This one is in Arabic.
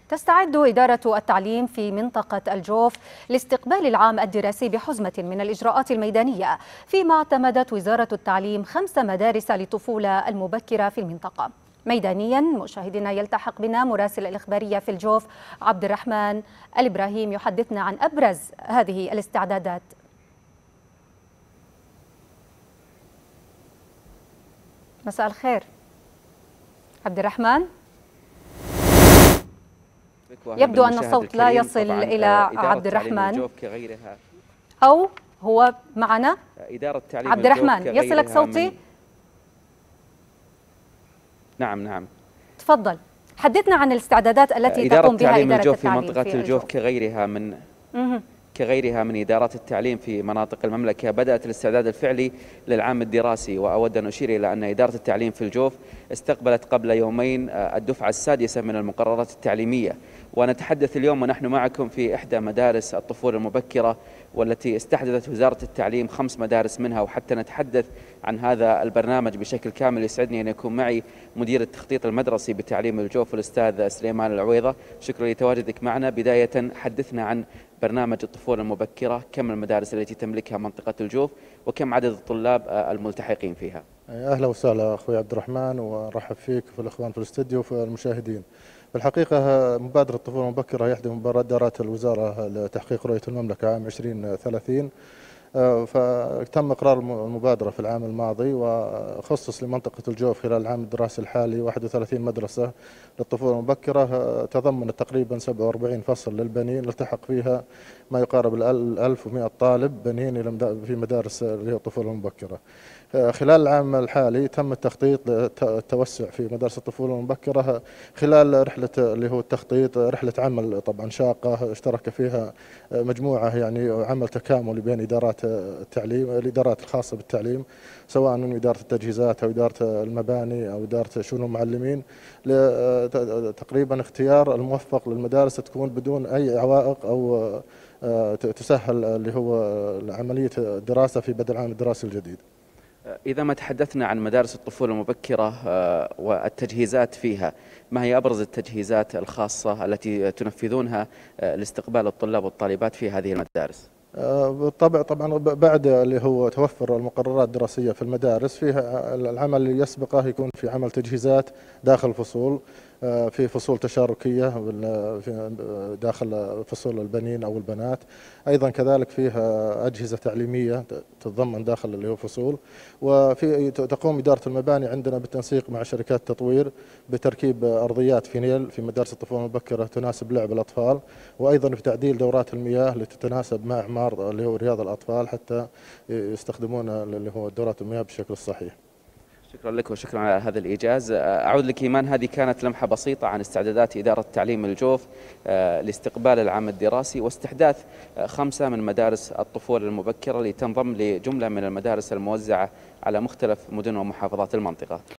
تستعد إدارة التعليم في منطقة الجوف لاستقبال العام الدراسي بحزمة من الإجراءات الميدانية، فيما اعتمدت وزارة التعليم 5 مدارس للطفولة المبكرة في المنطقة. ميدانيا مشاهدينا يلتحق بنا مراسل الإخبارية في الجوف عبد الرحمن الإبراهيم يحدثنا عن أبرز هذه الاستعدادات. مساء الخير عبد الرحمن. يبدو أن الصوت لا يصل إلى عبد الرحمن، أو هو معنا؟ عبد الرحمن يصلك صوتي؟ نعم تفضل، حدثنا عن الاستعدادات التي تقوم بها إدارة التعليم في منطقة الجوف كغيرها من إدارات التعليم في مناطق المملكة. بدأت الاستعداد الفعلي للعام الدراسي، وأود أن أشير إلى أن إدارة التعليم في الجوف استقبلت قبل يومين الدفعة السادسة من المقررات التعليمية، ونتحدث اليوم ونحن معكم في إحدى مدارس الطفولة المبكرة، والتي استحدثت وزارة التعليم 5 مدارس منها. وحتى نتحدث عن هذا البرنامج بشكل كامل يسعدني أن يكون معي مدير التخطيط المدرسي بتعليم الجوف الأستاذ سليمان العويضة. شكرا لتواجدك معنا. بداية حدثنا عن برنامج الطفولة المبكرة، كم المدارس التي تملكها منطقة الجوف وكم عدد الطلاب الملتحقين فيها؟ أهلا وسهلا أخوي عبد الرحمن، ورحب فيك وفي الإخوان في الاستديو وفي المشاهدين. في الحقيقة مبادرة الطفولة المبكرة هي إحدى مبادرات الوزارة لتحقيق رؤية المملكة عام 2030. فتم إقرار المبادرة في العام الماضي، وخصص لمنطقة الجوف خلال العام الدراسي الحالي 31 مدرسة للطفولة المبكرة، تضمنت تقريبا 47 فصل للبنين، التحق فيها ما يقارب 1100 طالب بنين في مدارس اللي هي الطفولة المبكرة. خلال العام الحالي تم التخطيط للتوسع في مدارس الطفولة المبكرة خلال رحلة اللي هو التخطيط، رحلة عمل طبعا شاقة اشترك فيها مجموعة، يعني عمل تكاملي بين إدارات التعليم، الإدارات الخاصة بالتعليم، سواء من إدارة التجهيزات أو إدارة المباني أو إدارة شؤون المعلمين، تقريبا اختيار الموفق للمدارس تكون بدون أي عوائق أو تسهل اللي هو عملية الدراسة في بدء العام الدراسي الجديد. إذا ما تحدثنا عن مدارس الطفولة المبكرة والتجهيزات فيها، ما هي أبرز التجهيزات الخاصة التي تنفذونها لاستقبال الطلاب والطالبات في هذه المدارس؟ بالطبع طبعا بعد اللي هو توفر المقررات الدراسية في المدارس، فيها العمل اللي يسبقه يكون في عمل تجهيزات داخل الفصول، في فصول تشاركية داخل فصول البنين أو البنات، أيضا كذلك فيها أجهزة تعليمية تتضمن داخل اللي هو فصول. وفي تقوم إدارة المباني عندنا بالتنسيق مع شركات تطوير بتركيب أرضيات فينيل في مدارس الطفولة المبكرة تناسب لعب الأطفال، وأيضا في تعديل دورات المياه لتتناسب مع أعمار اللي هو رياض الأطفال حتى يستخدمون اللي هو دورات المياه بالشكل الصحيح. شكرا لك وشكرا على هذا الإيجاز. أعود لك إيمان، هذه كانت لمحة بسيطة عن استعدادات إدارة تعليم الجوف لاستقبال العام الدراسي واستحداث 5 من مدارس الطفولة المبكرة لتنضم لجملة من المدارس الموزعة على مختلف مدن ومحافظات المنطقة.